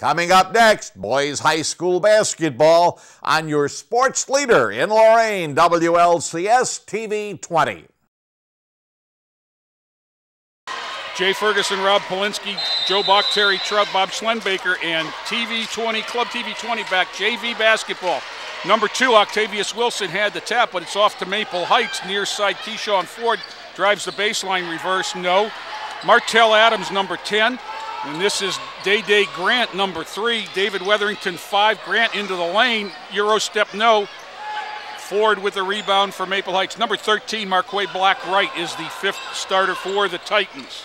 Coming up next, boys high school basketball on your sports leader in Lorain, WLCS TV 20. Jay Ferguson, Rob Polinsky, Joe Bach, Terry Trout, Bob Schlenbaker, and TV 20, Club TV 20 back, JV basketball. Number 2, Octavius Wilson had the tap, but it's off to Maple Heights. Near side, Keyshawn Ford drives the baseline, reverse, no. Martell Adams, number 10. And this is Day Grant, number 3. David Weatherington, 5. Grant into the lane, Euro step, no. Ford with the rebound for Maple Heights. Number 13, Marquay Black-Wright, is the 5th starter for the Titans.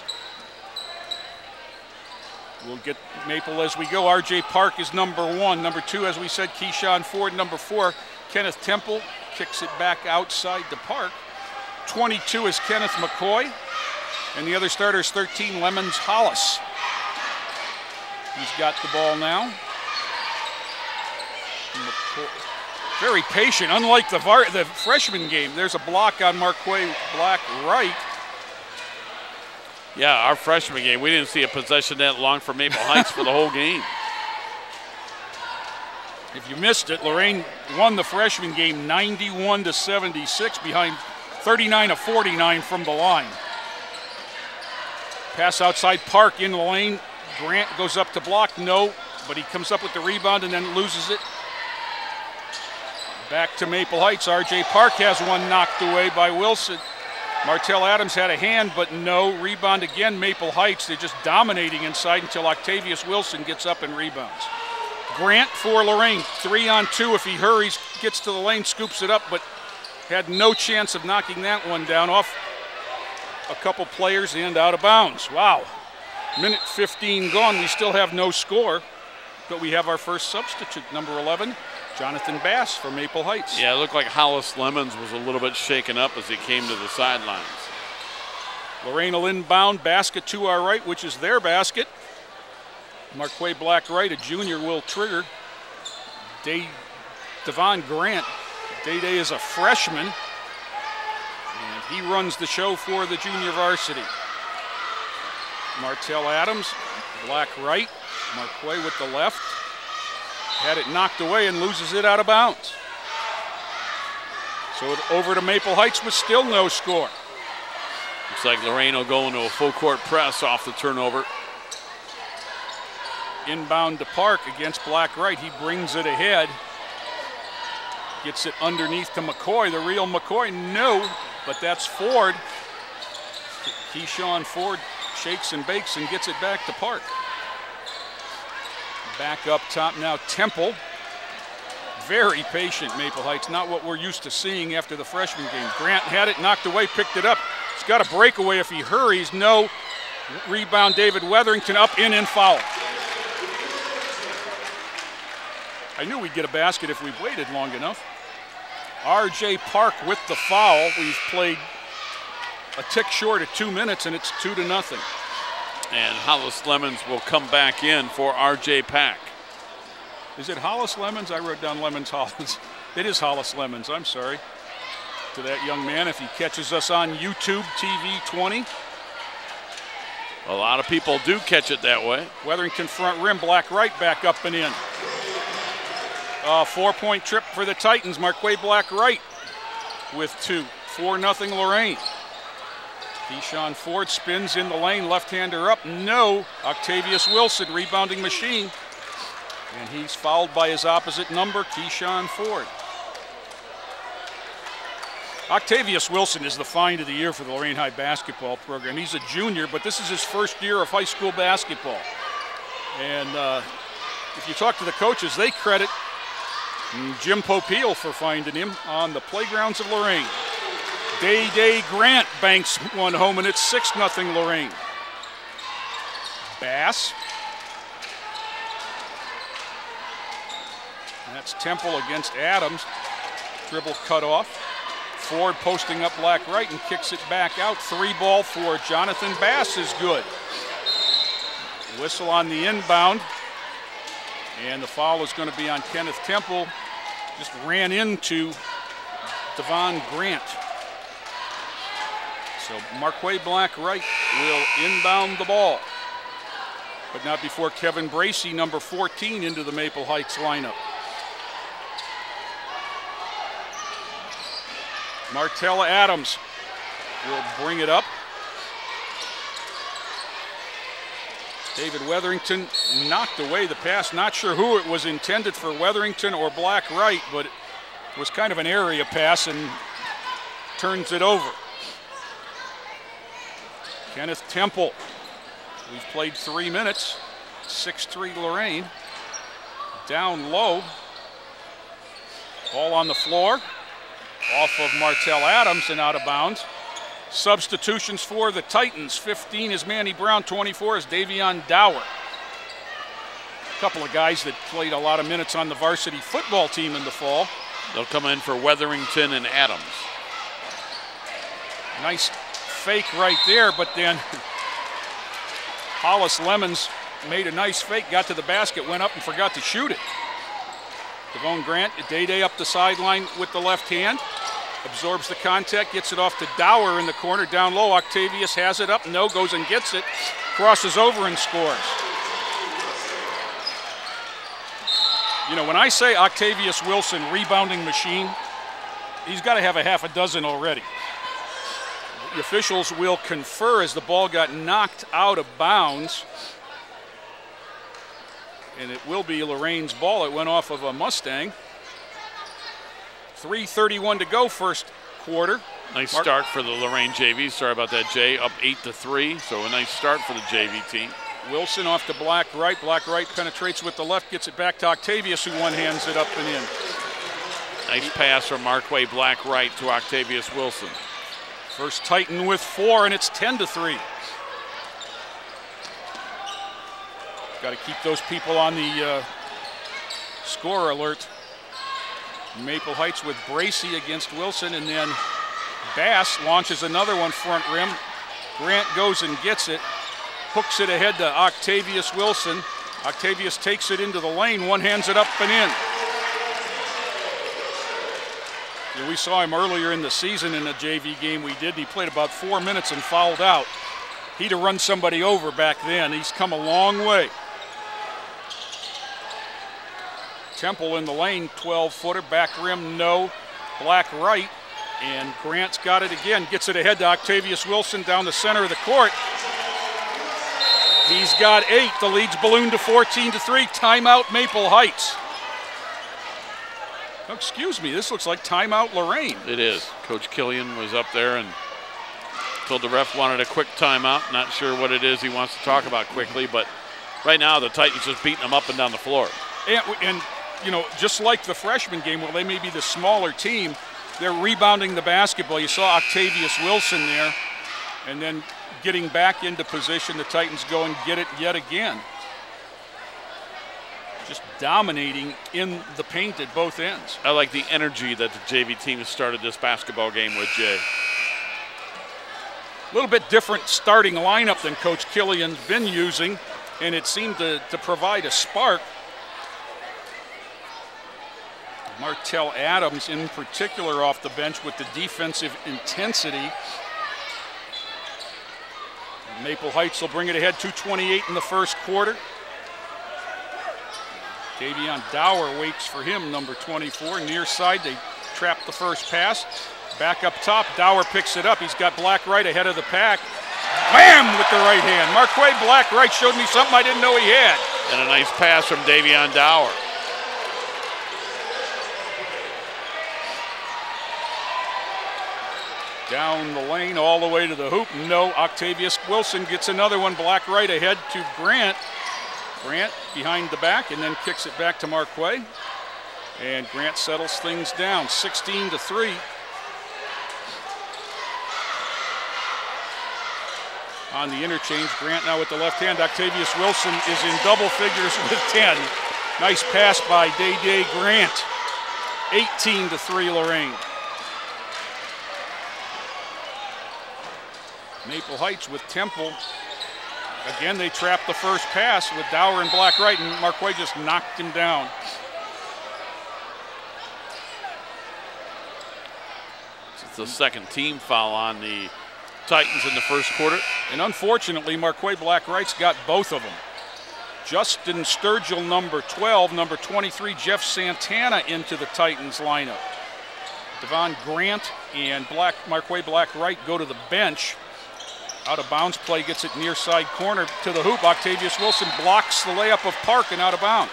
We'll get Maple as we go. RJ Park is number 1. Number 2, as we said, Keyshawn Ford. Number 4, Kenneth Temple kicks it back outside the park. 22 is Kenneth McCoy. And the other starter is 13, Lemons Hollis. He's got the ball now. McCoy, very patient, unlike the freshman game. There's a block on Marquay Black-Wright. Yeah, our freshman game, we didn't see a possession that long for Maple Heights for the whole game. If you missed it, Lorain won the freshman game 91-76 behind 39-49 from the line. Pass outside Park in the lane. Grant goes up to block, no, but he comes up with the rebound and then loses it. Back to Maple Heights. RJ Park has one knocked away by Wilson. Martell Adams had a hand, but no. Rebound again, Maple Heights. They're just dominating inside until Octavius Wilson gets up and rebounds. Grant for Lorain, 3-on-2. If he hurries, gets to the lane, scoops it up, but had no chance of knocking that one down. Off a couple players and out of bounds. Wow. Minute 15 gone. We still have no score, but we have our first substitute, number 11. Jonathan Bass for Maple Heights. Yeah, it looked like Hollis Lemons was a little bit shaken up as he came to the sidelines. Lorain will inbound, basket to our right, which is their basket. Marquay Black-Wright, a junior, will trigger. Devon Grant. Day is a freshman, and he runs the show for the junior varsity. Martell Adams, Black-Wright, Marquay with the left. Had it knocked away and loses it out of bounds. So over to Maple Heights with still no score. Looks like Lorain will go into a full court press off the turnover. Inbound to Park against Black-Wright. He brings it ahead. Gets it underneath to McCoy, the real McCoy. No, but that's Ford. Keyshawn Ford shakes and bakes and gets it back to Park. Back up top now, Temple. Very patient, Maple Heights. Not what we're used to seeing after the freshman game. Grant had it, knocked away, picked it up. He's got a breakaway if he hurries. No. Rebound, David Weatherington up, in, and foul. I knew we'd get a basket if we waited long enough. RJ Park with the foul. We've played a tick short of 2 minutes, and it's 2-0. And Hollis Lemons will come back in for RJ Pack. Is it Hollis Lemons? I wrote down Lemons Hollis. It is Hollis Lemons, I'm sorry. To that young man, if he catches us on YouTube TV 20. A lot of people do catch it that way. Weatherington front rim, Black-Wright back up and in. 4-point trip for the Titans. Marquay Black-Wright with 2. 4-0 Lorain. Keyshawn Ford spins in the lane, left-hander up, no. Octavius Wilson, rebounding machine. And he's fouled by his opposite number, Keyshawn Ford. Octavius Wilson is the find of the year for the Lorain High basketball program. He's a junior, but this is his first year of high school basketball. And if you talk to the coaches, they credit Jim Popeil for finding him on the playgrounds of Lorain. Day Grant banks one home, and it's 6-0 Lorain. Bass. That's Temple against Adams. Dribble cut off. Ford posting up Black-Wright and kicks it back out. 3-ball for Jonathan Bass is good. Whistle on the inbound. And the foul is going to be on Kenneth Temple. Just ran into Devon Grant. So Marquay Black-Wright will inbound the ball. but not before Kevin Bracey, number 14, into the Maple Heights lineup. Martella Adams will bring it up. David Weatherington knocked away the pass. Not sure who it was intended for, Weatherington or Black Wright, but it was kind of an area pass and turns it over. Kenneth Temple. We've played 3 minutes. 6-3 Lorain. Down low. Ball on the floor. Off of Martell Adams and out of bounds. Substitutions for the Titans. 15 is Manny Brown, 24 is Davion Dower. A couple of guys that played a lot of minutes on the varsity football team in the fall. They'll come in for Weatherington and Adams. Nice fake right there, but then Hollis Lemons made a nice fake, got to the basket, went up and forgot to shoot it. Devone Grant, Day up the sideline with the left hand. Absorbs the contact, gets it off to Dower in the corner. Down low, Octavius has it up. No, goes and gets it. Crosses over and scores. You know, when I say Octavius Wilson, rebounding machine, he's got to have a half a dozen already. The officials will confer as the ball got knocked out of bounds. And it will be Lorain's ball. It went off of a Mustang. 3:31 to go, first quarter. Nice start for the Lorain JV. Sorry about that, Jay. Up 8-3, so a nice start for the JV team. Wilson off to Black Wright. Black Wright penetrates with the left, gets it back to Octavius, who one-hands it up and in. Nice pass from Marquay Black Wright to Octavius Wilson. First Titan with 4, and it's 10-3. Got to keep those people on the score alert. Maple Heights with Bracey against Wilson, and then Bass launches another one front rim. Grant goes and gets it, hooks it ahead to Octavius Wilson. Octavius takes it into the lane, one-hands it up and in. Yeah, we saw him earlier in the season in a JV game we did. He played about 4 minutes and fouled out. He'd have run somebody over back then. He's come a long way. Temple in the lane, 12-footer, back rim, no. Black Wright, and Grant's got it again. Gets it ahead to Octavius Wilson down the center of the court. He's got 8. The lead's ballooned to 14-3. Timeout Maple Heights. Oh, excuse me, this looks like timeout Lorain. It is. Coach Killian was up there and told the ref wanted a quick timeout. Not sure what it is he wants to talk about quickly, but right now the Titans just beating them up and down the floor. And you know, just like the freshman game, where they may be the smaller team, they're rebounding the basketball. You saw Octavius Wilson there, and then getting back into position, the Titans go and get it yet again. Just dominating in the paint at both ends. I like the energy that the JV team has started this basketball game with, Jay. A little bit different starting lineup than Coach Killian's been using, and it seemed to provide a spark. Martell Adams in particular off the bench with the defensive intensity. Maple Heights will bring it ahead, 2:28 in the first quarter. Davion Dower waits for him, number 24. Near side, they trap the first pass. Back up top, Dower picks it up. He's got Black Wright ahead of the pack. Wham with the right hand. Marquay Black Wright showed me something I didn't know he had. And a nice pass from Davion Dower. Down the lane all the way to the hoop. No, Octavius Wilson gets another one. Black Wright ahead to Grant. Grant behind the back and then kicks it back to Marquay. And Grant settles things down, 16-3. On the interchange, Grant now with the left hand. Octavius Wilson is in double figures with 10. Nice pass by Day Grant. 18-3 Lorain. Maple Heights with Temple. Again, they trapped the first pass with Dower and Black Wright, and Marquay just knocked him down. It's the second team foul on the Titans in the first quarter. And unfortunately, Marquay Black Wright's got both of them. Justin Sturgill, number 12, number 23, Jeff Santana into the Titans lineup. Devon Grant and Marquay Black-Wright go to the bench. Out of bounds play, gets it near side corner to the hoop. Octavius Wilson blocks the layup of Park and out of bounds.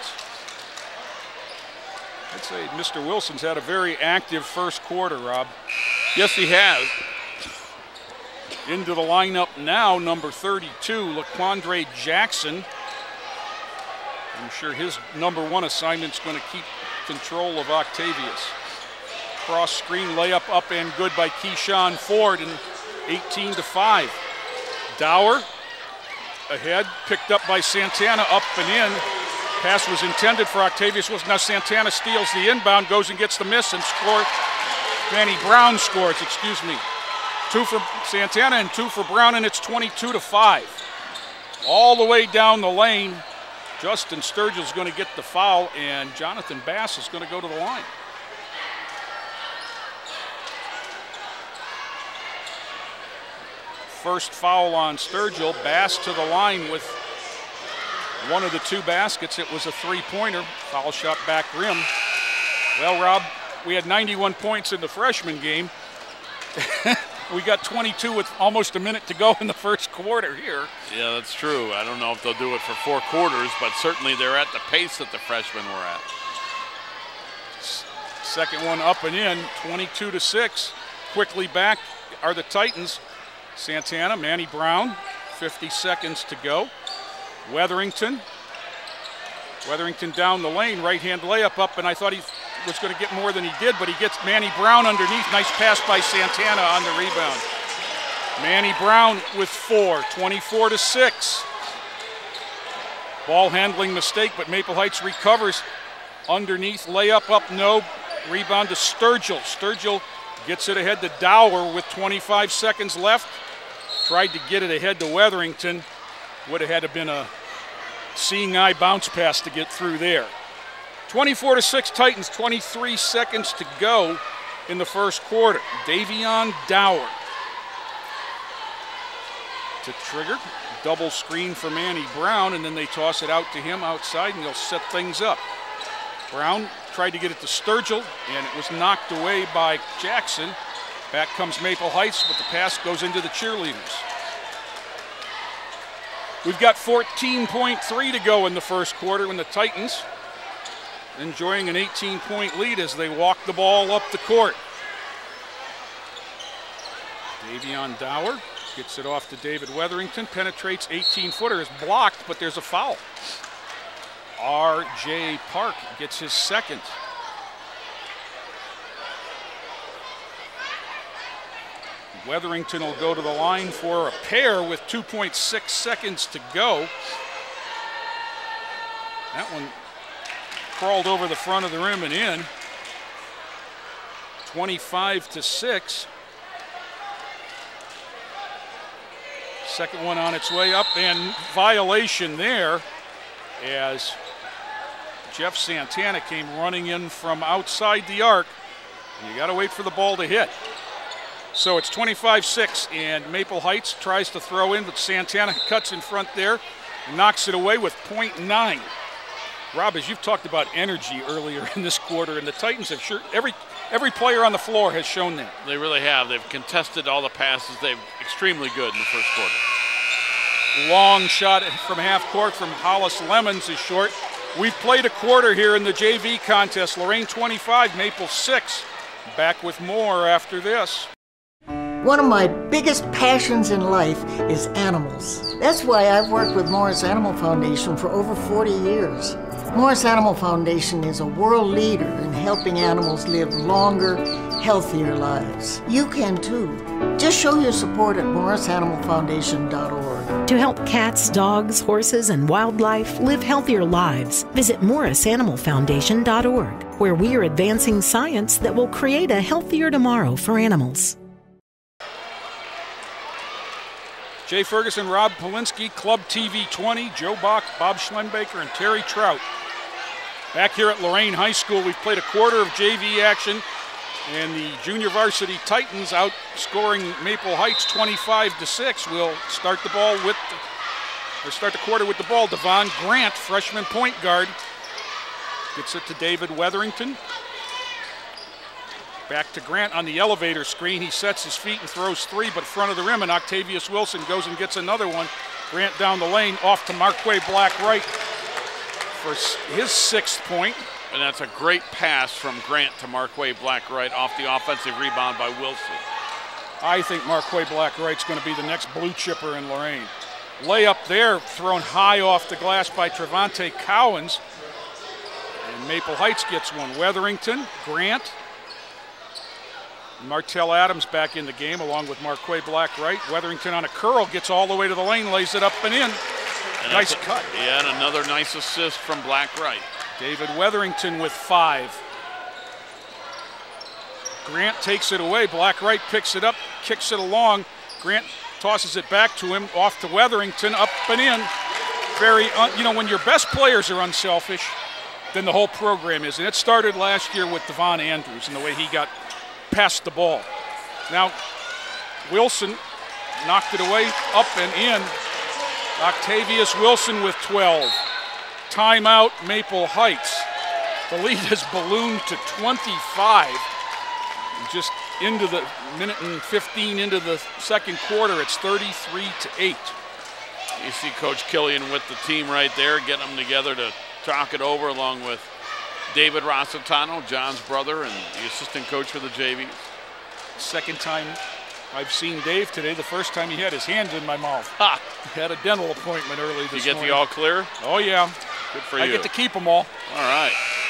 I'd say Mr. Wilson's had a very active first quarter, Rob. Yes, he has. Into the lineup now, number 32, LaQuandre Jackson. I'm sure his number one assignment's going to keep control of Octavius. Cross screen layup up and good by Keyshawn Ford, and 18-5. Dower ahead, picked up by Santana, up and in. Pass was intended for Octavius Wilson. Now Santana steals the inbound, goes and gets the miss and scores. Manny Brown scores, excuse me. 2 for Santana and 2 for Brown, and it's 22-5. All the way down the lane, Justin Sturgill's going to get the foul, and Jonathan Bass is going to go to the line. First foul on Sturgill. Bass to the line with one of the 2 baskets. It was a 3-pointer. Foul shot back rim. Well, Rob, we had 91 points in the freshman game. We got 22 with almost a minute to go in the first quarter here. Yeah, that's true. I don't know if they'll do it for 4 quarters, but certainly they're at the pace that the freshmen were at. Second one up and in, 22-6. Quickly back are the Titans. Santana, Manny Brown, 50 seconds to go. Weatherington down the lane, right-hand layup up, and I thought he was going to get more than he did, but he gets Manny Brown underneath. Nice pass by Santana on the rebound. Manny Brown with 4, 24-6. Ball handling mistake, but Maple Heights recovers. Underneath, layup up, no. Rebound to Sturgill. Sturgill gets it ahead to Dower with 25 seconds left. Tried to get it ahead to Weatherington. Would have had to been a seeing eye bounce pass to get through there. 24-6 Titans, 23 seconds to go in the first quarter. Davion Dower to trigger. Double screen for Manny Brown, and then they toss it out to him outside, and they'll set things up. Brown tried to get it to Sturgill, and it was knocked away by Jackson. Back comes Maple Heights, but the pass goes into the cheerleaders. We've got 14.3 to go in the first quarter when the Titans enjoying an 18-point lead as they walk the ball up the court. Davion Dower gets it off to David Weatherington, penetrates, 18-footer is blocked, but there's a foul. R.J. Park gets his second. Weatherington will go to the line for a pair with 2.6 seconds to go. That one crawled over the front of the rim and in. 25-6. Second one on its way up, and violation there as Jeff Santana came running in from outside the arc. And you got to wait for the ball to hit. So it's 25-6, and Maple Heights tries to throw in, but Santana cuts in front there, knocks it away with .9. Rob, as you've talked about energy earlier in this quarter, and the Titans have sure every player on the floor has shown that. They really have. They've contested all the passes. They're extremely good in the first quarter. Long shot from half court from Hollis Lemons is short. We've played a quarter here in the JV contest. Lorain 25, Maple 6. Back with more after this. One of my biggest passions in life is animals. That's why I've worked with Morris Animal Foundation for over 40 years. Morris Animal Foundation is a world leader in helping animals live longer, healthier lives. You can too. Just show your support at morrisanimalfoundation.org. To help cats, dogs, horses, and wildlife live healthier lives, visit morrisanimalfoundation.org, where we are advancing science that will create a healthier tomorrow for animals. Jay Ferguson, Rob Polinsky, Club TV 20, Joe Bach, Bob Schlembaker, and Terry Trout. Back here at Lorain High School, we've played a quarter of JV action, and the junior varsity Titans outscoring Maple Heights 25-6. We'll start the ball with They start the quarter with the ball. Devon Grant, freshman point guard, gets it to David Weatherington. Back to Grant on the elevator screen. He sets his feet and throws three, but front of the rim, and Octavius Wilson goes and gets another one. Grant down the lane, off to Marquay Black-Wright for his 6th point. And that's a great pass from Grant to Marquay Black-Wright off the offensive rebound by Wilson. I think Marquay Black-Wright's going to be the next blue chipper in Lorain. Layup there, thrown high off the glass by Trevante Cowens. And Maple Heights gets one. Weatherington, Grant, Martell Adams back in the game along with Marquay Black-Wright. Weatherington on a curl, gets all the way to the lane, lays it up and in. And nice cut. Yeah, and another nice assist from Black-Wright. David Weatherington with 5. Grant takes it away. Black-Wright picks it up, kicks it along. Grant tosses it back to him, off to Weatherington, up and in. When your best players are unselfish, then the whole program is. And it started last year with Devon Andrews and the way he got past the ball. Now, Wilson knocked it away, up and in. Octavius Wilson with 12. Timeout, Maple Heights. The lead has ballooned to 25. Just into the minute and 15 into the second quarter, it's 33-8. You see Coach Killian with the team right there, getting them together to talk it over, along with David Rossitano, John's brother, and the assistant coach for the JV. Second time I've seen Dave today. The first time he had his hands in my mouth. Ha! He had a dental appointment early this morning. Did you get the all clear? Oh, yeah. Good for you. I get to keep them all. All right.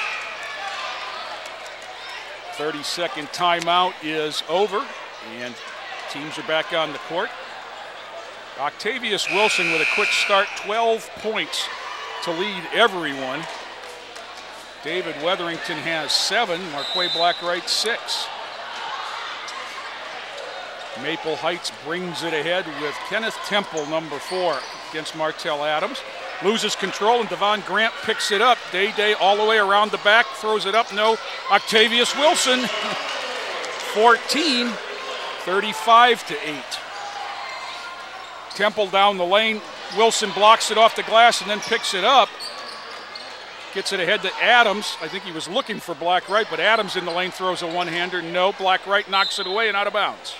30-second timeout is over, and teams are back on the court. Octavius Wilson with a quick start, 12 points to lead everyone. David Weatherington has 7, Marquay Black-Wright 6. Maple Heights brings it ahead with Kenneth Temple, number 4, against Martell Adams. Loses control, and Devon Grant picks it up. Day all the way around the back, throws it up, no. Octavius Wilson, 14, 35-8. Temple down the lane. Wilson blocks it off the glass and then picks it up. Gets it ahead to Adams. I think he was looking for Black-Wright, but Adams in the lane throws a one-hander. No, Black-Wright knocks it away and out of bounds.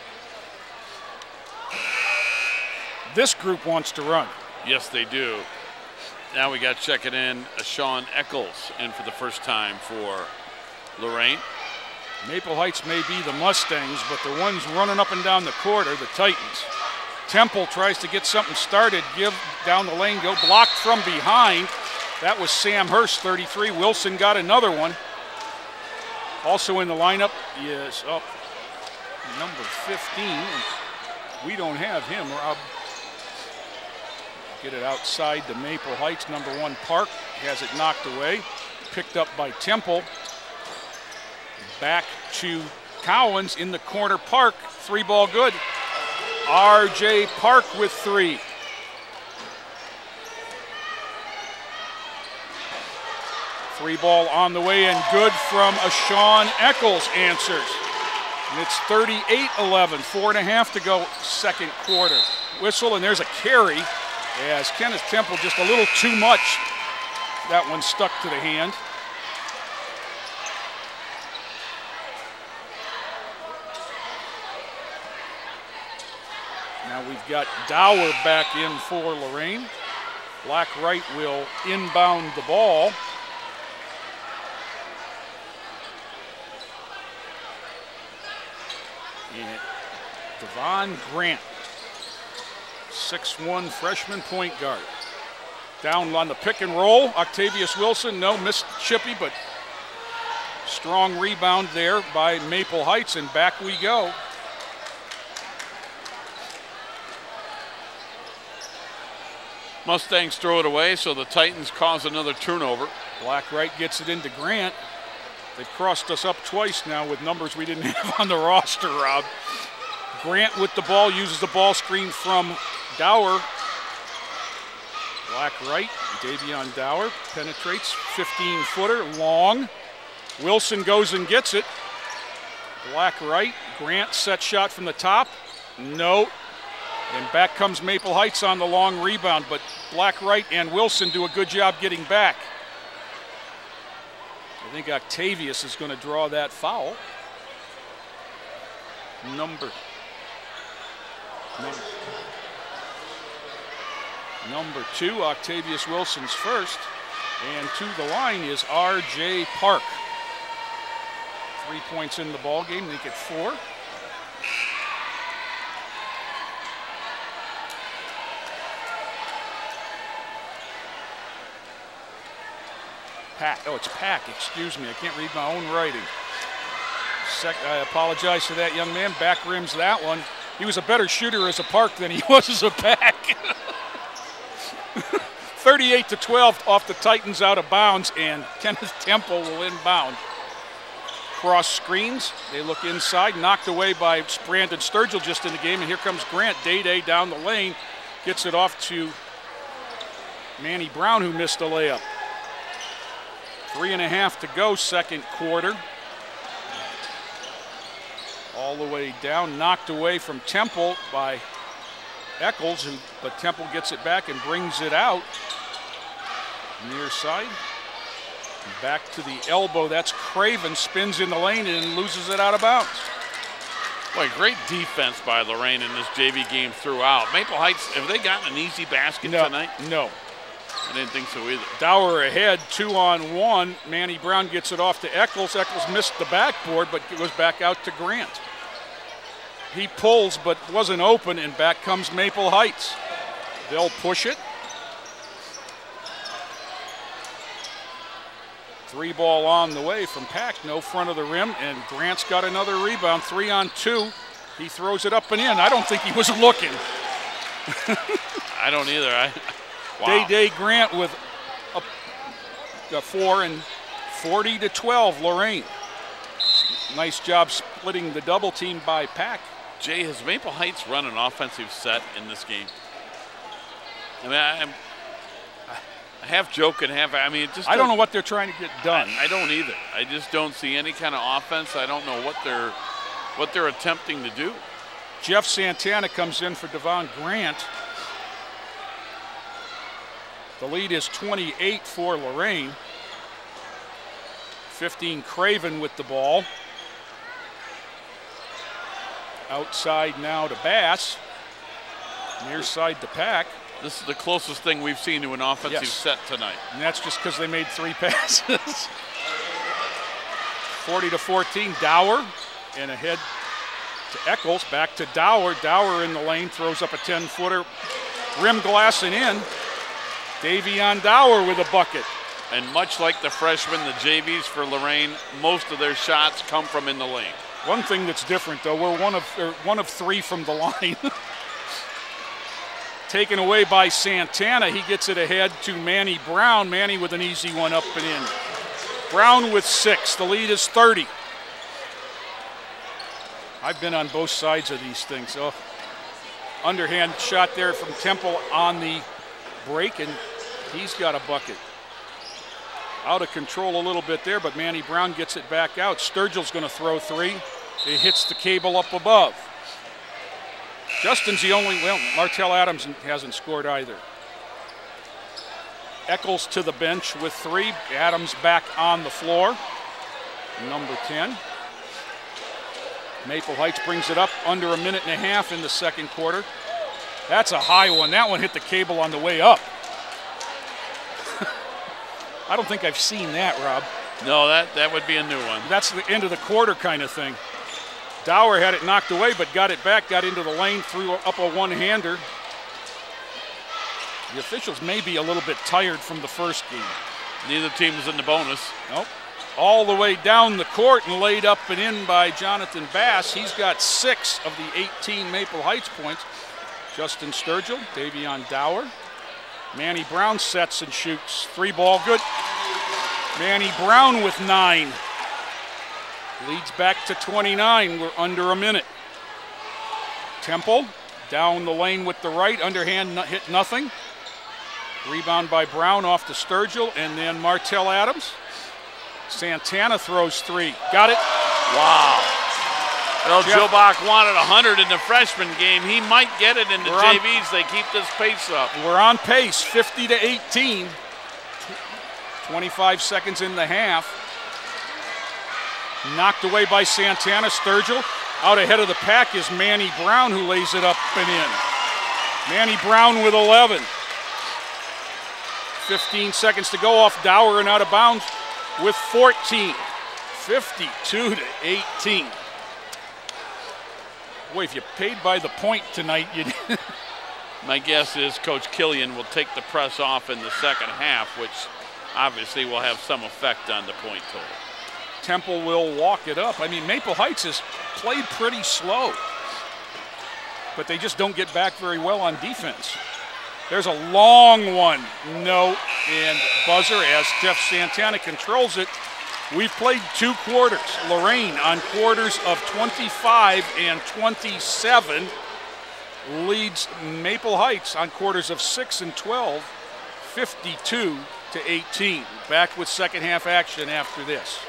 This group wants to run. Yes, they do. Now we got checking in Sean Eccles in for the first time for Lorain. Maple Heights may be the Mustangs, but the ones running up and down the court are the Titans. Temple tries to get something started, give down the lane, go blocked from behind. That was Sam Hurst, 33. Wilson got another one. Also in the lineup is number 15. We don't have him, Rob. Get it outside to Maple Heights. Number 1, Park has it knocked away. Picked up by Temple. Back to Cowens in the corner. Park, 3-ball good. R.J. Park with 3. Three-ball on the way and good from Sean Eccles answers. And it's 38-11, 4.5 to go, second quarter. Whistle, and there's a carry as Kenneth Temple just a little too much. That one stuck to the hand. Now we've got Dower back in for Lorain. Black-Wright will inbound the ball. And Devon Grant, 6'1" freshman point guard. Down on the pick and roll, Octavius Wilson, no, missed Chippy, but strong rebound there by Maple Heights, and back we go. Mustangs throw it away, so the Titans cause another turnover. Black-Wright gets it into Grant. They've crossed us up twice now with numbers we didn't have on the roster, Rob. Grant with the ball, uses the ball screen from Dower. Black-Wright, Davion Dower penetrates, 15-footer, long. Wilson goes and gets it. Black-Wright, Grant set shot from the top. No. And back comes Maple Heights on the long rebound, but Blackwright and Wilson do a good job getting back. I think Octavius is going to draw that foul. Number 2, Octavius Wilson's first. And to the line is R.J. Park. 3 points in the ball game, make it 4. It's Pack, excuse me. I can't read my own writing. I apologize to that young man. Back rims that one. He was a better shooter as a Park than he was as a Pack. 38-12 off the Titans out of bounds, and Kenneth Temple will inbound. Cross screens, they look inside, knocked away by Brandon Sturgill just in the game, and here comes Grant. Day down the lane, gets it off to Manny Brown, who missed a layup. 3.5 to go, second quarter. All the way down, knocked away from Temple by Eccles, but Temple gets it back and brings it out. Near side. Back to the elbow, that's Craven, spins in the lane and loses it out of bounds. Boy, great defense by Lorain in this JV game throughout. Maple Heights, have they gotten an easy basket tonight? No. I didn't think so either. Dower ahead, 2-on-1. Manny Brown gets it off to Eccles. Eccles missed the backboard, but it goes back out to Grant. He pulls, but wasn't open, and back comes Maple Heights. They'll push it. 3 ball on the way from Pack, no front of the rim, and Grant's got another rebound, 3-on-2. He throws it up and in. I don't think he was looking. I don't either. Wow. Day Grant with a 4, and 40-12 Lorain. Nice job splitting the double team by Pack. Jay, has Maple Heights run an offensive set in this game? I mean, I'm half joking, it just. I don't know what they're trying to get done. I don't either. I just don't see any kind of offense. I don't know what they're attempting to do. Jeff Santana comes in for Devon Grant. The lead is 28 for Lorain. 15 Craven with the ball. Outside now to Bass. Near side to Pack. This is the closest thing we've seen to an offensive set tonight. And that's just because they made 3 passes. 40-14, Dower, and ahead to Eccles, back to Dower. Dower in the lane, throws up a 10-footer, rim glass and in. Davion Dower with a bucket. And much like the freshmen, the JVs for Lorain, most of their shots come from in the lane. One thing that's different, though, we're one of 3 from the line. Taken away by Santana. He gets it ahead to Manny Brown. Manny with an easy one up and in. Brown with 6. The lead is 30. I've been on both sides of these things. Oh, underhand shot there from Temple on the break, and he's got a bucket. Out of control a little bit there, but Manny Brown gets it back out. Sturgill's going to throw 3. It hits the cable up above. Justin's the only, Martell Adams hasn't scored either. Eccles to the bench with 3. Adams back on the floor. Number 10. Maple Heights brings it up under 1.5 minutes in the second quarter. That's a high one. That one hit the cable on the way up. I don't think I've seen that, Rob. No, that would be a new one. That's the end of the quarter kind of thing. Dower had it knocked away, but got it back, got into the lane, threw up a one-hander. The officials may be a little bit tired from the first game. Neither team is in the bonus. Nope. All the way down the court and laid up and in by Jonathan Bass. He's got 6 of the 18 Maple Heights points. Justin Sturgill, Davion Dower. Manny Brown sets and shoots. 3 ball good. Manny Brown with 9. Leads back to 29. We're under a minute. Temple down the lane with the right. Underhand hit nothing. Rebound by Brown off to Sturgill, and then Martell Adams. Santana throws 3. Got it. Wow. Well, Joe Bach wanted 100 in the freshman game. He might get it in the JVs. They keep this pace up. We're on pace, 50-18. 25 seconds in the half. Knocked away by Santana. Sturgill out ahead of the pack is Manny Brown, who lays it up and in. Manny Brown with 11. 15 seconds to go off Dower and out of bounds with 14. 52-18. Boy, if you paid by the point tonight, you'd... My guess is Coach Killian will take the press off in the second half, which obviously will have some effect on the point total. Temple will walk it up. I mean, Maple Heights has played pretty slow, but they just don't get back very well on defense. There's a long one. No, and buzzer as Jeff Santana controls it. We've played 2 quarters. Lorain on quarters of 25 and 27 leads Maple Heights on quarters of 6 and 12, 52-18. Back with second half action after this.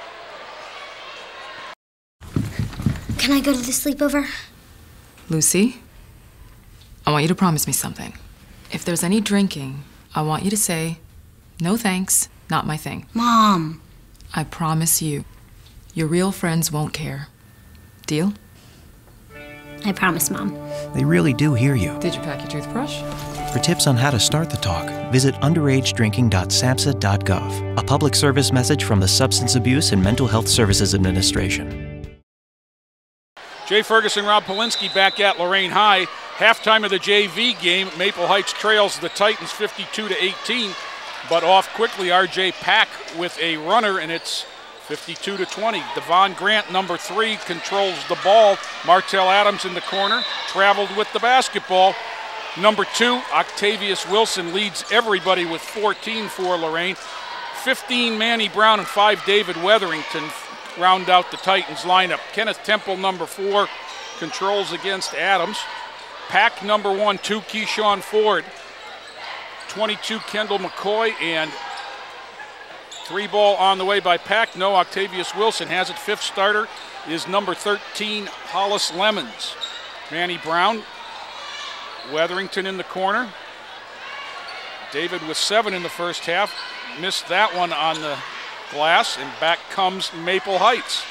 Can I go to the sleepover? Lucy, I want you to promise me something. If there's any drinking, I want you to say, no thanks, not my thing. Mom. I promise you, your real friends won't care. Deal? I promise, Mom. They really do hear you. Did you pack your toothbrush? For tips on how to start the talk, visit underagedrinking.samhsa.gov. A public service message from the Substance Abuse and Mental Health Services Administration. Jay Ferguson, Rob Polinsky back at Lorain High. Halftime of the JV game. Maple Heights trails the Titans 52-18, but off quickly RJ Pack with a runner, and it's 52-20. Devon Grant, number 3, controls the ball. Martell Adams in the corner, traveled with the basketball. Number 2, Octavius Wilson leads everybody with 14 for Lorain. 15, Manny Brown, and 5, David Weatherington round out the Titans lineup. Kenneth Temple, number 4, controls against Adams. Pack, number 1, 2, Keyshawn Ford. 22, Kendall McCoy, and 3 ball on the way by Pack. No, Octavius Wilson has it. 5th starter is number 13, Hollis Lemons. Manny Brown, Weatherington in the corner. David with 7 in the first half. Missed that one on the glass, and back comes Maple Heights.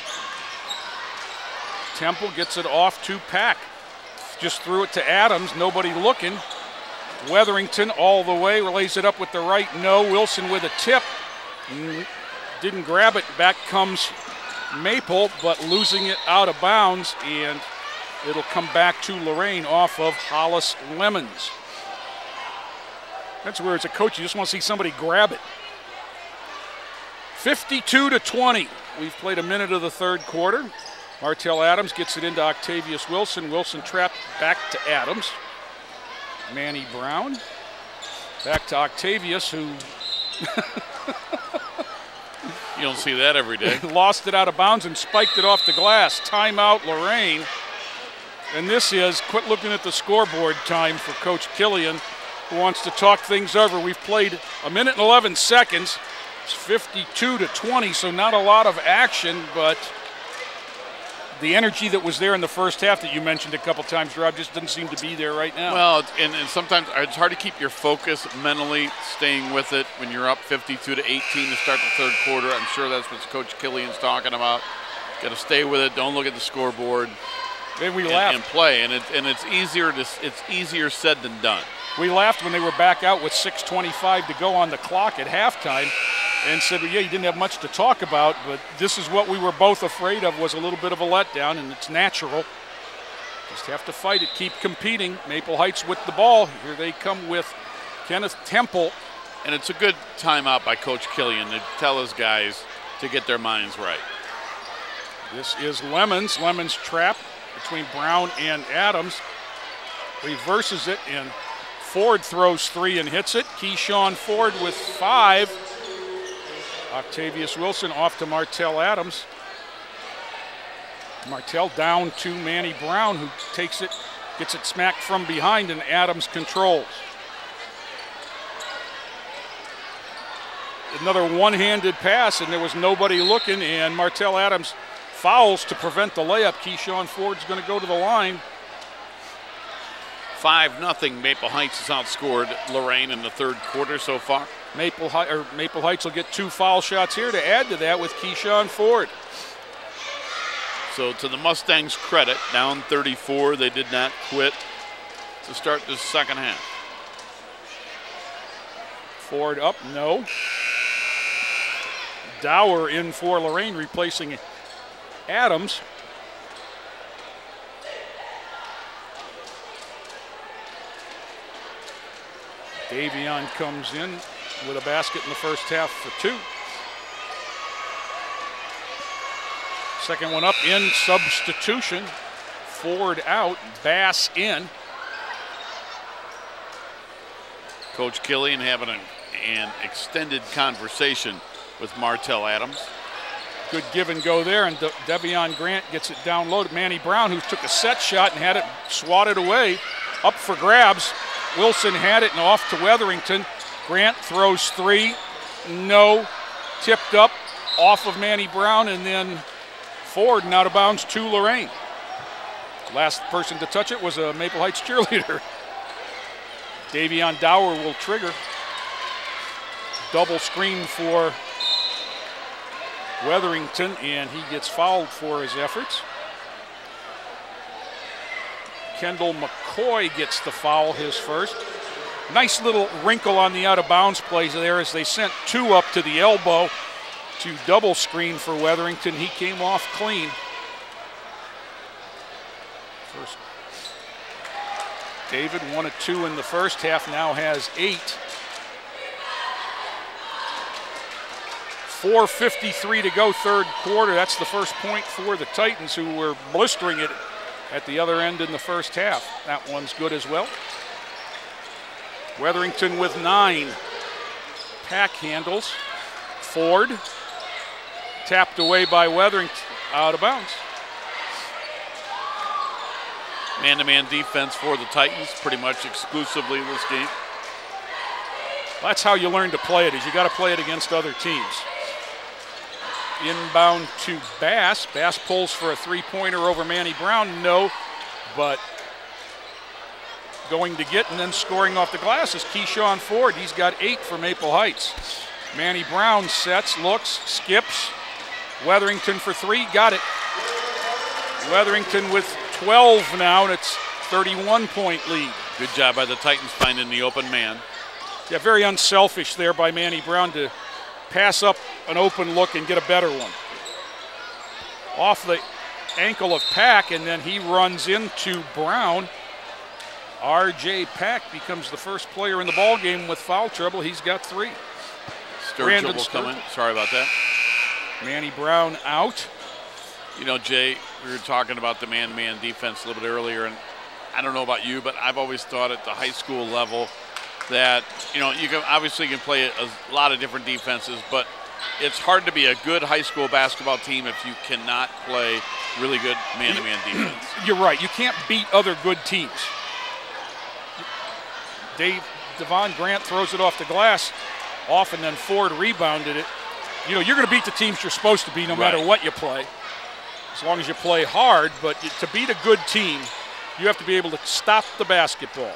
Temple gets it off to Pack. Just threw it to Adams, nobody looking. Weatherington all the way, lays it up with the right. No, Wilson with a tip. Didn't grab it. Back comes Maple, but losing it out of bounds, and it'll come back to Lorain off of Hollis Lemons. That's where, as a coach, you just want to see somebody grab it. 52-20. We've played a minute of the third quarter. Martell Adams gets it into Octavius Wilson. Wilson trapped back to Adams. Manny Brown. Back to Octavius, who You don't see that every day. lost it out of bounds and spiked it off the glass. Timeout, Lorain. And this is, quit looking at the scoreboard time for Coach Killian, who wants to talk things over. We've played a minute and 11 seconds. It's 52-20, so not a lot of action, but the energy that was there in the first half that you mentioned a couple times, Rob, just doesn't seem to be there right now. Well, and sometimes it's hard to keep your focus mentally, staying with it when you're up 52-18 to start the third quarter. I'm sure that's what Coach Killian's talking about. Got to stay with it. Don't look at the scoreboard. Then we laughed. And play, and it's easier said than done. We laughed when they were back out with 6:25 to go on the clock at halftime, and said, well, yeah, you didn't have much to talk about, but this is what we were both afraid of, was a little bit of a letdown, and it's natural. Just have to fight it, keep competing. Maple Heights with the ball. Here they come with Kenneth Temple. And it's a good timeout by Coach Killian to tell his guys to get their minds right. This is Lemons. Lemons trap between Brown and Adams. Reverses it, and Ford throws 3 and hits it. Keyshawn Ford with 5. Octavius Wilson off to Martell Adams. Martell down to Manny Brown, who takes it, gets it smacked from behind, and Adams controls. Another one-handed pass, and there was nobody looking, and Martell Adams fouls to prevent the layup. Keyshawn Ford's going to go to the line. 5-0. Maple Heights has outscored Lorain in the third quarter so far. Maple Heights will get 2 foul shots here to add to that with Keyshawn Ford. So to the Mustangs' credit, down 34, they did not quit to start this second half. Ford up, no. Dower in for Lorain, replacing Adams. Davion comes in with a basket in the first half for 2. Second one up in substitution. Ford out, Bass in. Coach Killian having an extended conversation with Martell Adams. Good give and go there, and Devion Grant gets it down low to Manny Brown, who took a set shot and had it swatted away. Up for grabs. Wilson had it and off to Weatherington. Grant throws 3, no. Tipped up off of Manny Brown, and then Ford and out of bounds to Lorain. Last person to touch it was a Maple Heights cheerleader. Davion Dower will trigger. Double screen for Weatherington, and he gets fouled for his efforts. Kendall McCoy gets the foul, his first. Nice little wrinkle on the out-of-bounds plays there as they sent 2 up to the elbow to double screen for Weatherington. He came off clean. First. David, 1 of 2 in the first half, now has 8. 4:53 to go, third quarter. That's the first point for the Titans, who were blistering it at the other end in the first half. That one's good as well. Weatherington with 9. Pack handles. Ford tapped away by Weatherington, out of bounds. Man-to-man defense for the Titans pretty much exclusively this game. That's how you learn to play it, is you got to play it against other teams. Inbound to Bass. Bass pulls for a 3-pointer over Manny Brown. No, but going to get and then scoring off the glass is Keyshawn Ford. He's got 8 for Maple Heights. Manny Brown sets, looks, skips. Weatherington for 3, got it. Weatherington with 12 now, and it's 31-point lead. Good job by the Titans finding the open man. Yeah, very unselfish there by Manny Brown to pass up an open look and get a better one. Off the ankle of Pack, and then he runs into Brown. R.J. Pack becomes the first player in the ball game with foul trouble. He's got 3. Sturgill will come in. Sorry about that. Manny Brown out. You know, Jay, we were talking about the man-to-man defense a little bit earlier, and I don't know about you, but I've always thought at the high school level that, you know, you can obviously play a lot of different defenses, but it's hard to be a good high school basketball team if you cannot play really good man-to-man defense. You're right. You can't beat other good teams. Devon Grant throws it off the glass off, and then Ford rebounded it. You know, you're going to beat the teams you're supposed to be no matter what you play, as long as you play hard. But to beat a good team, you have to be able to stop the basketball.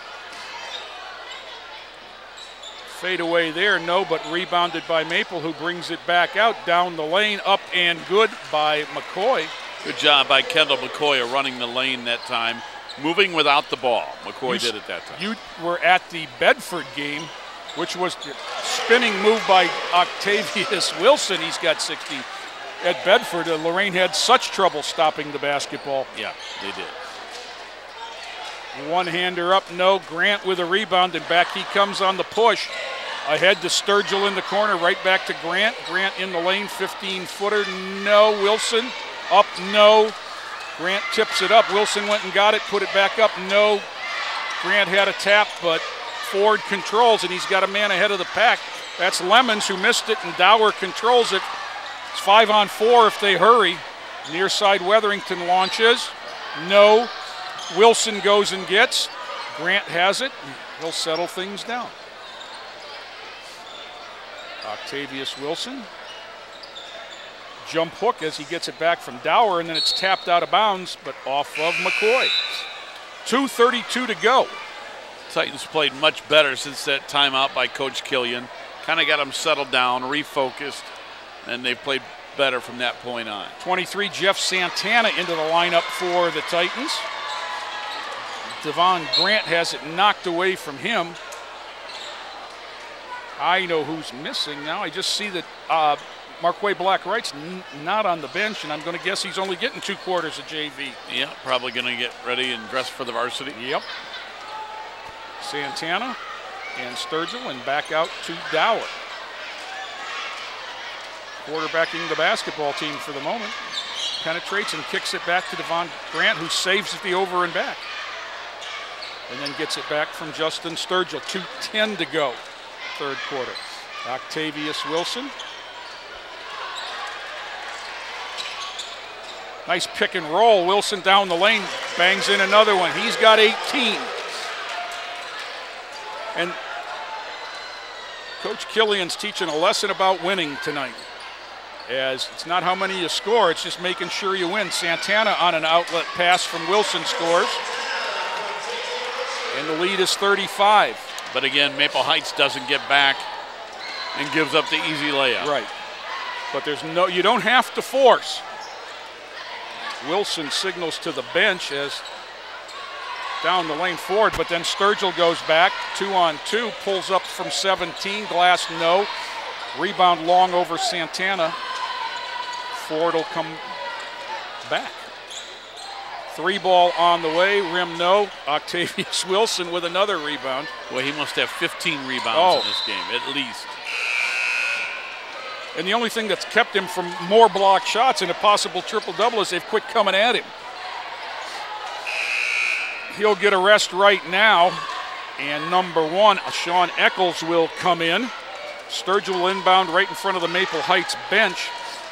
Fade away there, no, but rebounded by Maple, who brings it back out down the lane, up and good by McCoy. Good job by Kendall McCoy running the lane that time, moving without the ball. McCoy did it that time. You were at the Bedford game, which was the spinning move by Octavius Wilson. He's got 60. At Bedford, Lorain had such trouble stopping the basketball. Yeah, they did. One-hander up, no. Grant with a rebound, and back he comes on the push. Ahead to Sturgill in the corner, right back to Grant. Grant in the lane, 15-footer, no. Wilson up, no. Grant tips it up. Wilson went and got it, put it back up, no. Grant had a tap, but Ford controls, and he's got a man ahead of the pack. That's Lemons, who missed it, and Dower controls it. It's 5-on-4 if they hurry. Near side Weatherington launches, no. Wilson goes and gets. Grant has it. He'll settle things down. Octavius Wilson jump hook as he gets it back from Dower, and then it's tapped out of bounds, but off of McCoy. 2:32 to go. Titans played much better since that timeout by Coach Killian. Kind of got them settled down, refocused, and they played better from that point on. 23, Jeff Santana into the lineup for the Titans. Devon Grant has it knocked away from him. I know who's missing now. I just see that Marquay Blackwright's not on the bench, and I'm going to guess he's only getting 2 quarters of JV. Yeah, probably going to get ready and dress for the varsity. Yep. Santana and Sturgill, and back out to Dower. Quarterbacking the basketball team for the moment. Penetrates and kicks it back to Devon Grant, who saves at the over and back. And then gets it back from Justin Sturgill. 2:10 to go, third quarter. Octavius Wilson. Nice pick and roll. Wilson down the lane, bangs in another one. He's got 18. And Coach Killian's teaching a lesson about winning tonight. As it's not how many you score, it's just making sure you win. Santana on an outlet pass from Wilson scores. And the lead is 35. But again, Maple Heights doesn't get back and gives up the easy layup. Right. But you don't have to force. Wilson signals to the bench as down the lane forward, but then Sturgill goes back, 2-on-2, pulls up from 17, Glass no. Rebound long over Santana. Ford will come back. 3 ball on the way, rim no. Octavius Wilson with another rebound. Well, he must have 15 rebounds in this game, at least. And the only thing that's kept him from more block shots and a possible triple-double is they've quit coming at him. He'll get a rest right now. And number 1, Sean Eccles will come in. Sturgill will inbound right in front of the Maple Heights bench.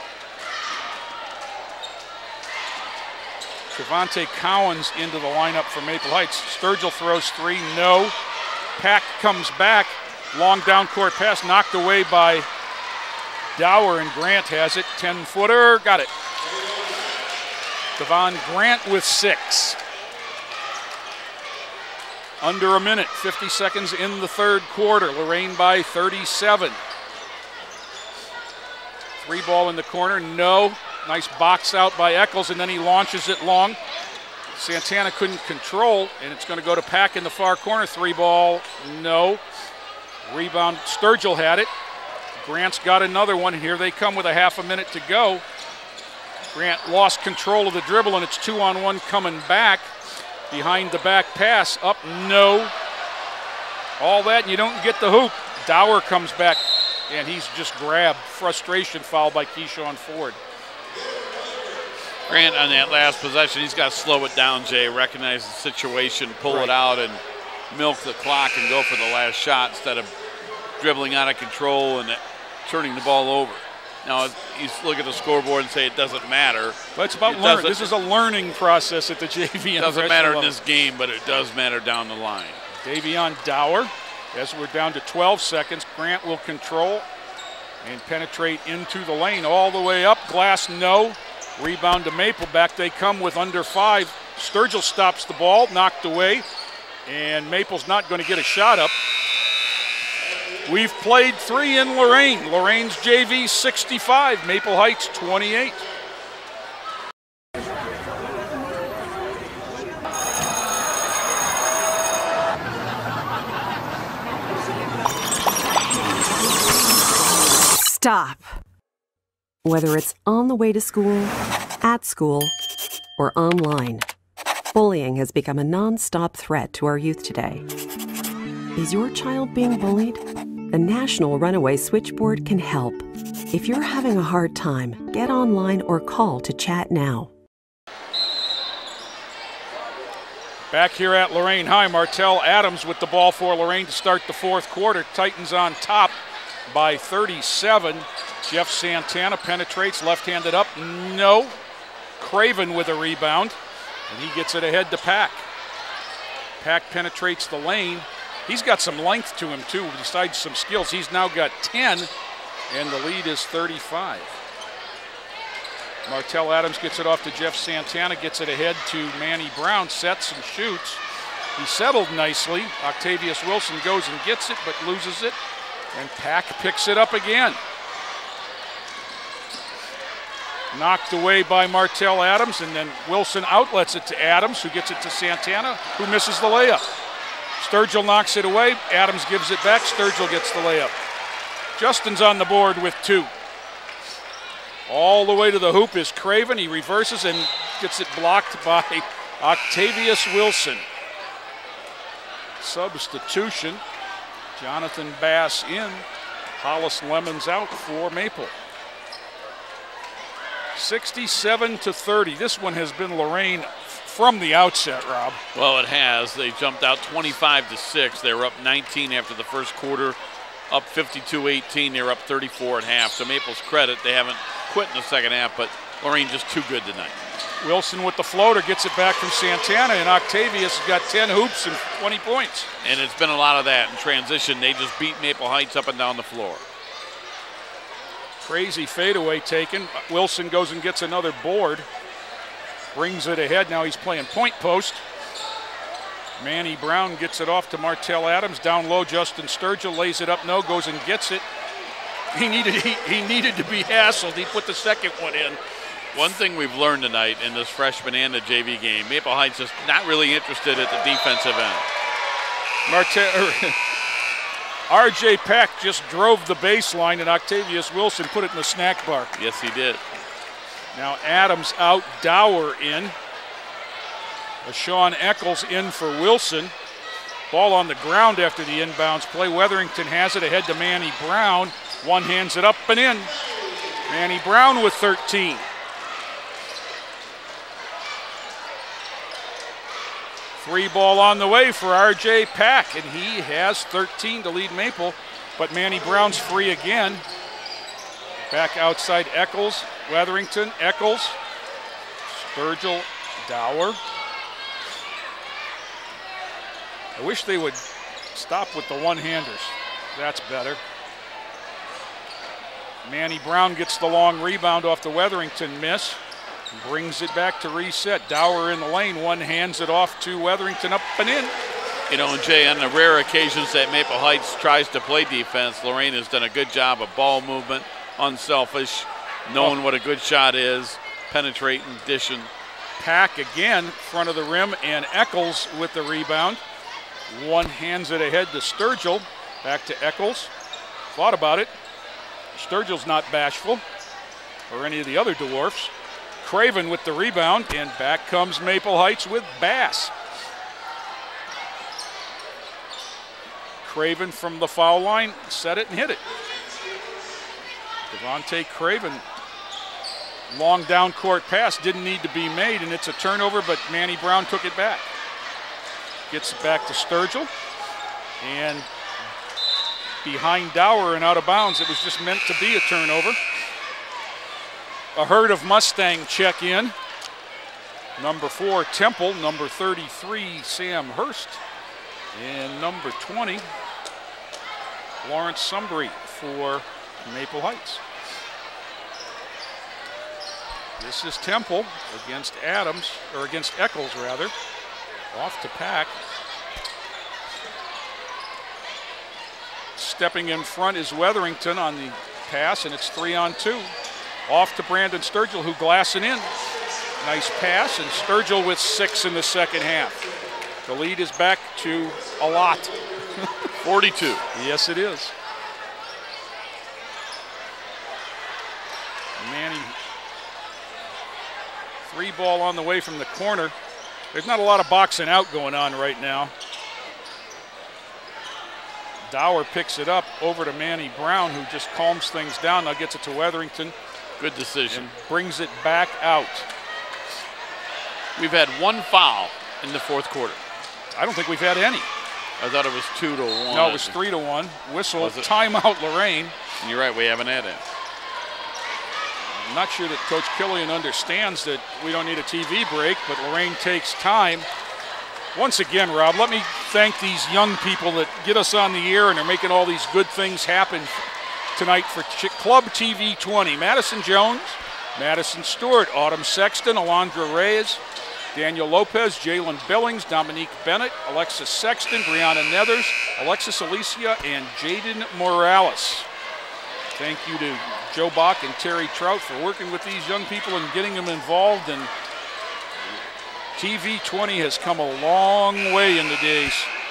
Javante Cowens into the lineup for Maple Heights. Sturgill throws 3, no. Pack comes back. Long down court pass knocked away by Dower, and Grant has it. 10-footer, got it. Devon Grant with 6. Under a minute, 50 seconds in the third quarter. Lorain by 37. 3 ball in the corner, no. Nice box out by Eccles, and then he launches it long. Santana couldn't control, and it's going to go to Pack in the far corner. 3 ball, no. Rebound, Sturgill had it. Grant's got another one. Here they come with a half a minute to go. Grant lost control of the dribble, and it's 2-on-1 coming back. Behind the back pass, up, no. All that, and you don't get the hoop. Dower comes back, and he's just grabbed. Frustration foul by Keyshawn Ford. Grant on that last possession, he's got to slow it down, Jay. Recognize the situation, pull it out, and milk the clock and go for the last shot instead of dribbling out of control and turning the ball over. Now, you look at the scoreboard and say it doesn't matter. But it's about learning. This is a learning process at the JV. It doesn't matter in this game, but it does matter down the line. Davion Dower, as we're down to 12 seconds, Grant will control and penetrate into the lane all the way up. Glass, no. Rebound to Maple. Back they come with under 5. Sturgill stops the ball, knocked away, and Maple's not going to get a shot up. We've played 3 in Lorain. Lorain's JV 65, Maple Heights 28. Stop. Whether it's on the way to school, at school, or online, bullying has become a non-stop threat to our youth today. Is your child being bullied? The National Runaway Switchboard can help. If you're having a hard time, get online or call to chat now. Back here at Lorain High, Martell Adams with the ball for Lorain to start the fourth quarter. Titans on top by 37. Jeff Santana penetrates, left-handed up, no. Craven with a rebound, and he gets it ahead to Pack. Pack penetrates the lane. He's got some length to him, too, besides some skills. He's now got 10, and the lead is 35. Martell Adams gets it off to Jeff Santana, gets it ahead to Manny Brown, sets and shoots. He settled nicely. Octavius Wilson goes and gets it, but loses it. And Pack picks it up again. Knocked away by Martell Adams, and then Wilson outlets it to Adams, who gets it to Santana, who misses the layup. Sturgill knocks it away. Adams gives it back. Sturgill gets the layup. Justin's on the board with 2. All the way to the hoop is Craven. He reverses and gets it blocked by Octavius Wilson. Substitution. Jonathan Bass in. Hollis Lemons out for Maple. 67-30. This one has been Lorain from the outset, Rob. Well, it has. They jumped out 25-6. They were up 19 after the first quarter, up 52-18. They were up 34 at half. So Maple's credit, they haven't quit in the second half, but Lorain just too good tonight. Wilson with the floater gets it back from Santana, and Octavius got 10 hoops and 20 points. And it's been a lot of that in transition. They just beat Maple Heights up and down the floor. Crazy fadeaway taken. Wilson goes and gets another board. Brings it ahead. Now he's playing point post. Manny Brown gets it off to Martell Adams. Down low, Justin Sturgill lays it up. No, goes and gets it. He needed to be hassled. He put the second one in. One thing we've learned tonight in this freshman and the JV game, Maple Heights is not really interested at the defensive end. R.J. Pack just drove the baseline, and Octavius Wilson put it in the snack bar. Yes, he did. Now Adams out, Dower in. Sean Eccles in for Wilson. Ball on the ground after the inbounds play. Weatherington has it ahead to Manny Brown. One hands it up and in. Manny Brown with 13. Three ball on the way for R.J. Pack, and he has 13 to lead Maple, but Manny Brown's free again. Back outside Eccles, Weatherington, Eccles, Sturgill, Dower. I wish they would stop with the one-handers. That's better. Manny Brown gets the long rebound off the Weatherington miss. Brings it back to reset. Dower in the lane. One hands it off to Weatherington, up and in. You know, and Jay, on the rare occasions that Maple Heights tries to play defense, Lorain has done a good job of ball movement, unselfish, knowing what a good shot is, penetrating, dishing. Pack again, front of the rim, and Eccles with the rebound. One hands it ahead to Sturgill. Back to Eccles. Thought about it. Sturgill's not bashful, or any of the other dwarfs. Craven with the rebound, and back comes Maple Heights with Bass. Craven from the foul line, set it and hit it. Devontae Craven, long down court pass, didn't need to be made, and it's a turnover, but Manny Brown took it back. Gets it back to Sturgill, and behind Dower and out of bounds. It was just meant to be a turnover. A herd of Mustang check in. Number 4, Temple. Number 33, Sam Hurst. And number 20, Lawrence Sumbry for Maple Heights. This is Temple against Adams, or against Eccles rather. Off to Pack. Stepping in front is Weatherington on the pass, and it's 3-on-2. Off to Brandon Sturgill, who glassing in. Nice pass, and Sturgill with 6 in the second half. The lead is back to a lot. 42. Yes, it is. Manny, 3 ball on the way from the corner. There's not a lot of boxing out going on right now. Dower picks it up over to Manny Brown, who just calms things down. Now gets it to Weatherington. Good decision. And brings it back out. We've had 1 foul in the fourth quarter. I don't think we've had any. I thought it was 2-1. No, it was 3-1. Whistle, timeout Lorain. And you're right, we haven't had it. I'm not sure that Coach Killian understands that we don't need a TV break, but Lorain takes time. Once again, Rob, let me thank these young people that get us on the air and are making all these good things happen tonight for Club TV 20. Madison Jones, Madison Stewart, Autumn Sexton, Alondra Reyes, Daniel Lopez, Jalen Billings, Dominique Bennett, Alexis Sexton, Brianna Nethers, Alexis Alicia, and Jaden Morales. Thank you to Joe Bach and Terry Trout for working with these young people and getting them involved. And TV 20 has come a long way in the days.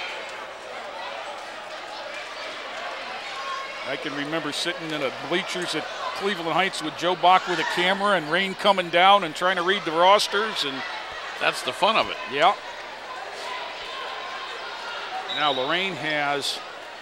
I can remember sitting in the bleachers at Cleveland Heights with Joe Bach with a camera and rain coming down and trying to read the rosters, and that's the fun of it. Yeah. Now Lorain has.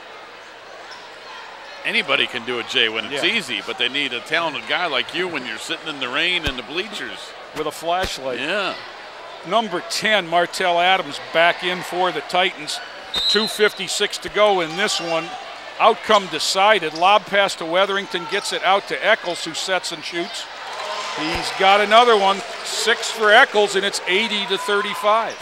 Anybody can do it, Jay, when it's easy, but they need a talented guy like you when you're sitting in the rain in the bleachers. With a flashlight. Yeah. Number 10, Martell Adams, back in for the Titans. 2:56 to go in this one. Outcome decided. Lob pass to Weatherington, gets it out to Eccles, who sets and shoots. He's got another one. 6 for Eccles, and it's 80-35.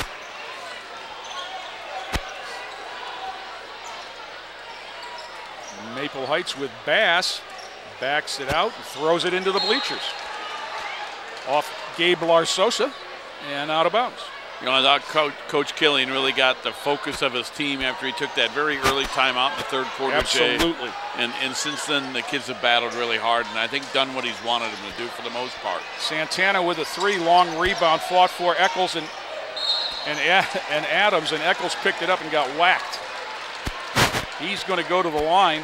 Maple Heights with Bass. Backs it out and throws it into the bleachers. Off Gabe Larsosa and out of bounds. You know, I thought Coach Killian really got the focus of his team after he took that very early timeout in the third quarter. Absolutely. Jay. And since then, the kids have battled really hard, and I think done what he's wanted them to do for the most part. Santana with a 3, long rebound, fought for Eccles and Adams, and Eccles picked it up and got whacked. He's going to go to the line.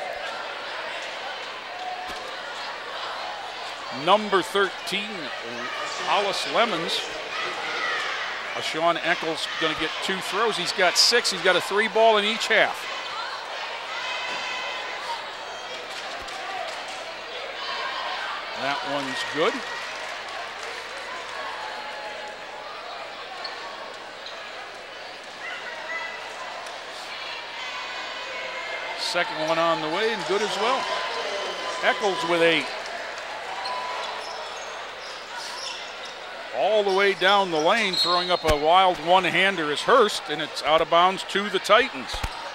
Number 13, Hollis Lemons. Sean Eccles going to get 2 throws. He's got 6. He's got a 3 ball in each half. That one's good. Second one on the way and good as well. Eccles with a all the way down the lane, throwing up a wild one-hander is Hurst, and it's out of bounds to the Titans.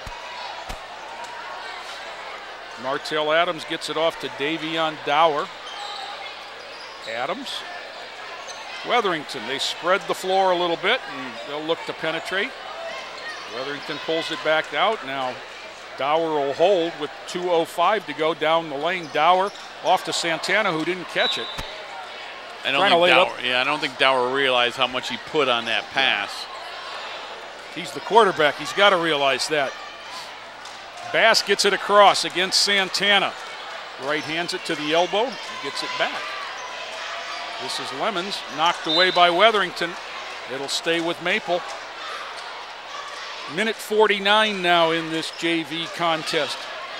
Martell Adams gets it off to Davion Dower. Adams. Weatherington, they spread the floor a little bit, and they'll look to penetrate. Weatherington pulls it back out. Now Dower will hold with 2:05 to go down the lane. Dower off to Santana, who didn't catch it. I don't think Dower realized how much he put on that pass. He's the quarterback. He's got to realize that. Bass gets it across against Santana. Right hands it to the elbow, gets it back. This is Lemons, knocked away by Weatherington. It'll stay with Maple. Minute 49 now in this JV contest.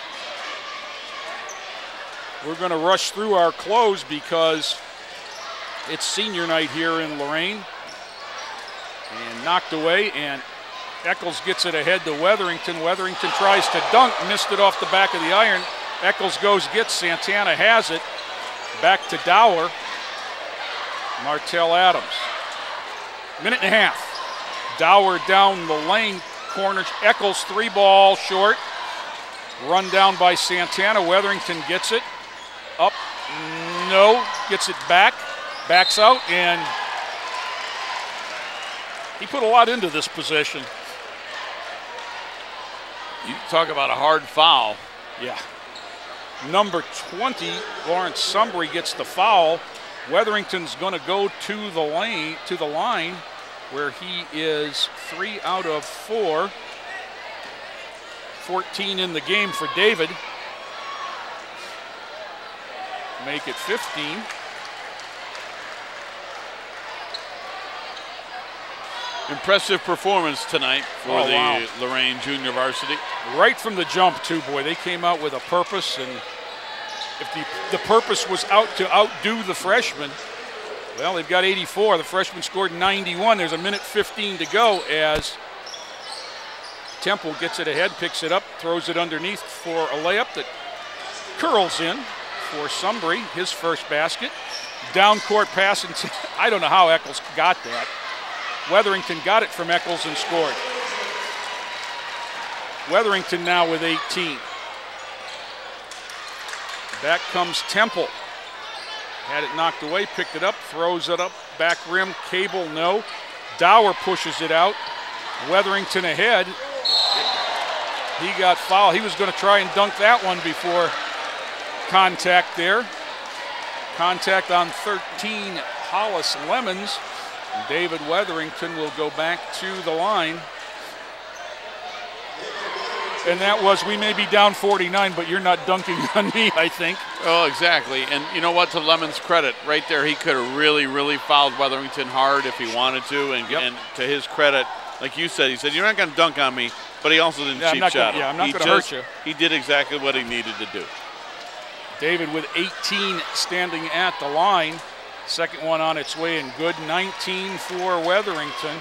We're going to rush through our close because it's senior night here in Lorain. And knocked away, and Eccles gets it ahead to Weatherington. Weatherington tries to dunk, missed it off the back of the iron. Eccles goes, gets Santana, has it. Back to Dower. Martell Adams. Minute and a half. Dower down the lane, corner. Eccles 3 ball short. Run down by Santana. Weatherington gets it. Up, no, gets it back. Backs out, and he put a lot into this possession. You talk about a hard foul. Yeah. Number 20, Lawrence Sumbry gets the foul. Weatherington's going to go to the line, where he is 3 out of 4. 14 in the game for David. Make it 15. Impressive performance tonight for the Lorain Junior Varsity. Right from the jump, too, boy. They came out with a purpose, and if the purpose was out to outdo the freshmen, well, they've got 84. The freshmen scored 91. There's a minute 15 to go as Temple gets it ahead, picks it up, throws it underneath for a layup that curls in for Sumbry, his first basket. Down court pass, and I don't know how Eccles got that. Weatherington got it from Eccles and scored. Weatherington now with 18. Back comes Temple. Had it knocked away, picked it up, throws it up, back rim, Cable, no. Dower pushes it out. Weatherington ahead. He got fouled. He was going to try and dunk that one before contact there. Contact on 13, Hollis Lemons. David Weatherington will go back to the line. And that was, we may be down 49, but you're not dunking on me, I think. Oh, exactly. And you know what, to Lemon's credit, right there, he could have really fouled Weatherington hard if he wanted to. And, and to his credit, like you said, he said, you're not going to dunk on me, but he also didn't cheap shot him. Yeah, I'm not going to hurt you. He did exactly what he needed to do. David with 18 standing at the line. Second one on its way and good. 19 for Weatherington.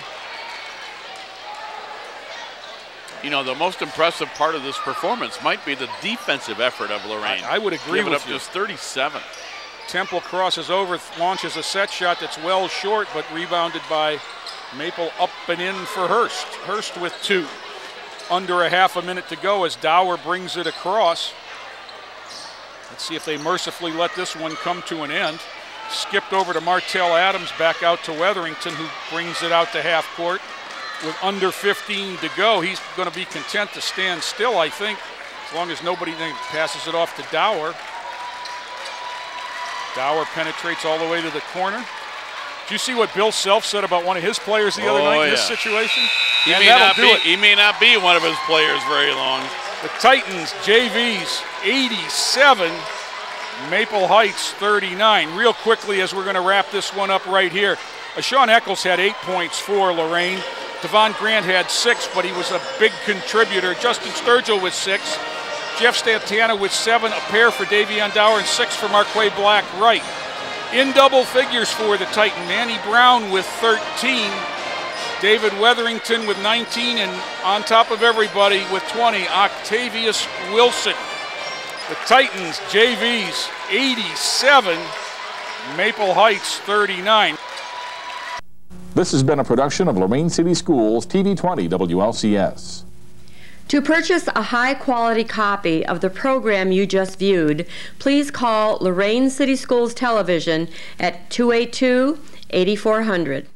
You know, the most impressive part of this performance might be the defensive effort of Lorain. I would agree with you. Giving up just 37. Temple crosses over, launches a set shot that's well short, but rebounded by Maple up and in for Hurst. Hurst with 2. Under a half a minute to go as Dower brings it across. Let's see if they mercifully let this one come to an end. Skipped over to Martell Adams, back out to Weatherington, who brings it out to half court. With under 15 to go, he's going to be content to stand still, I think, as long as nobody then passes it off to Dower. Dower penetrates all the way to the corner. Did you see what Bill Self said about one of his players the other night in this situation? He may not be one of his players very long. The Titans, JVs, 87, Maple Heights, 39. Real quickly, as we're going to wrap this one up right here, Sean Eccles had 8 points for Lorain. Devon Grant had 6, but he was a big contributor. Justin Sturgill with 6. Jeff Stantana with 7, a pair for Davion Dower, and 6 for Marquay Black Wright. In double figures for the Titan, Manny Brown with 13. David Weatherington with 19, and on top of everybody with 20, Octavius Wilson. The Titans, JVs, 87, Maple Heights, 39. This has been a production of Lorain City Schools, TV 20 WLCS. To purchase a high-quality copy of the program you just viewed, please call Lorain City Schools Television at 282-8400.